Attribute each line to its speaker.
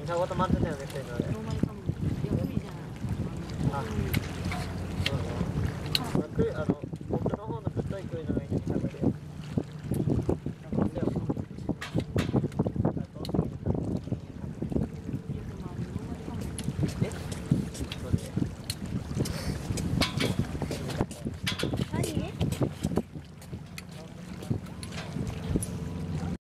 Speaker 1: 茶ごと待ってたよね、そういうので。
Speaker 2: ノーマルカモ。いや、無理じゃない。
Speaker 1: あ、そうだね。